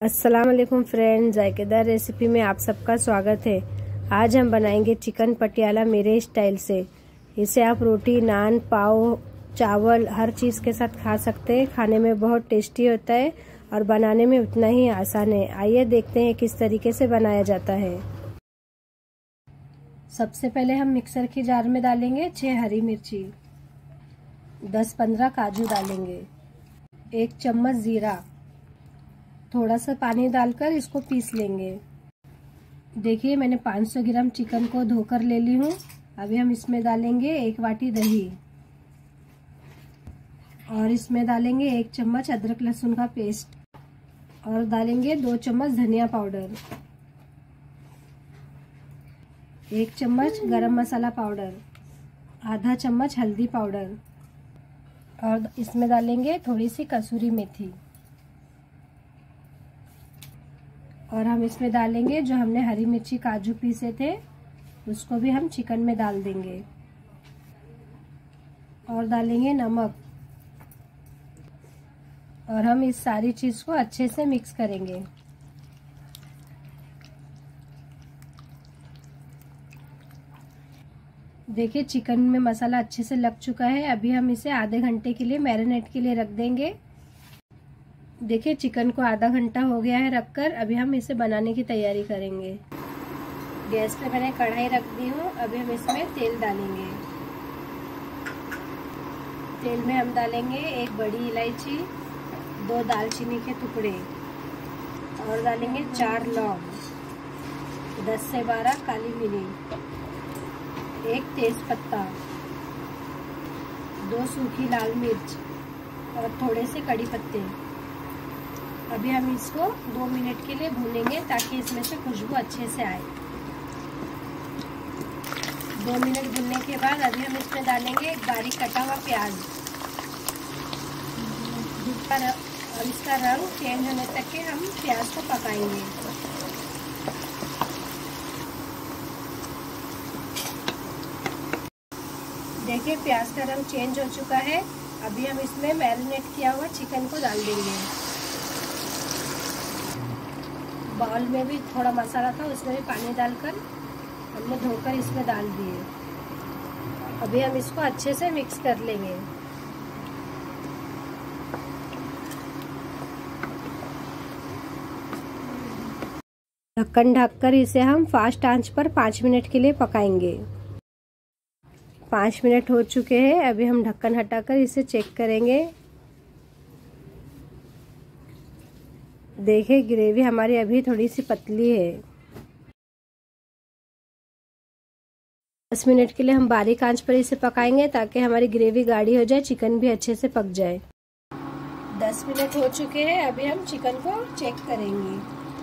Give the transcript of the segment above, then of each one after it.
अस्सलाम वालेकुम friends, जायकेदार recipe में आप सबका स्वागत है। आज हम बनाएंगे चिकन पटियाला मेरे स्टाइल से। इसे आप रोटी, नान, पाव, चावल हर चीज़ के साथ खा सकते हैं। खाने में बहुत टेस्टी होता है और बनाने में उतना ही आसान है। आइए देखते हैं किस तरीके से बनाया जाता है। सबसे पहले हम मिक्सर की जार में डालेंगे 6 हरी मिर्ची, 10-15 काजू डालेंगे, 1 चम्मच जीरा, थोड़ा सा पानी डालकर इसको पीस लेंगे। देखिए मैंने 500 ग्राम चिकन को धोकर ले ली हूँ। अभी हम इसमें डालेंगे 1 वाटी दही और इसमें डालेंगे 1 चम्मच अदरक लहसुन का पेस्ट और डालेंगे 2 चम्मच धनिया पाउडर, 1 चम्मच गरम मसाला पाउडर, आधा चम्मच हल्दी पाउडर और इसमें डालेंगे थोड़ी सी कसूरी मेथी और हम इसमें डालेंगे जो हमने हरी मिर्ची काजू पीसे थे उसको भी हम चिकन में डाल देंगे और डालेंगे नमक और हम इस सारी चीज को अच्छे से मिक्स करेंगे। देखिए चिकन में मसाला अच्छे से लग चुका है। अभी हम इसे आधे घंटे के लिए मैरिनेट के लिए रख देंगे। देखिए चिकन को आधा घंटा हो गया है रखकर। अभी हम इसे बनाने की तैयारी करेंगे। गैस पे मैंने कढ़ाई रख दी हूँ। अभी हम इसमें तेल डालेंगे। तेल में हम डालेंगे 1 बड़ी इलायची, 2 दालचीनी के टुकड़े और डालेंगे 4 लौंग, 10 से 12 काली मिरी, 1 तेज पत्ता, 2 सूखी लाल मिर्च और थोड़े से कड़ी पत्ते। अभी हम इसको 2 मिनट के लिए भूनेंगे ताकि इसमें से खुशबू अच्छे से आए। 2 मिनट भूनने के बाद अभी हम इसमें डालेंगे 1 बारीक कटा हुआ प्याज और इसका रंग चेंज होने तक के हम प्याज को पकाएंगे। देखिए प्याज का रंग चेंज हो चुका है। अभी हम इसमें मैरिनेट किया हुआ चिकन को डाल देंगे। बाउल में भी थोड़ा मसाला था, उसमें भी पानी डालकर हमने धोकर इसमें डाल दिए। अभी हम इसको अच्छे से मिक्स कर लेंगे। ढक्कन ढककर इसे हम फास्ट आंच पर 5 मिनट के लिए पकाएंगे। 5 मिनट हो चुके हैं। अभी हम ढक्कन हटाकर इसे चेक करेंगे। देखिए ग्रेवी हमारी अभी थोड़ी सी पतली है। 10 मिनट के लिए हम बारीक आंच पर इसे पकाएंगे ताकि हमारी ग्रेवी गाढ़ी हो जाए, चिकन भी अच्छे से पक जाए। 10 मिनट हो चुके हैं। अभी हम चिकन को चेक करेंगे।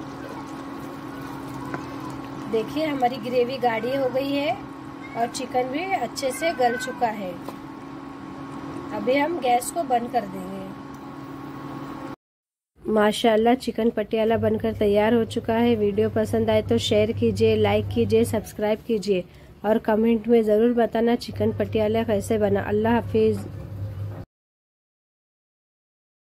देखिए हमारी ग्रेवी गाढ़ी हो गई है और चिकन भी अच्छे से गल चुका है। अभी हम गैस को बंद कर देंगे। माशाल्लाह चिकन पटियाला बनकर तैयार हो चुका है। वीडियो पसंद आए तो शेयर कीजिए, लाइक कीजिए, सब्सक्राइब कीजिए और कमेंट में ज़रूर बताना चिकन पटियाला कैसे बना। अल्लाह हाफिज़।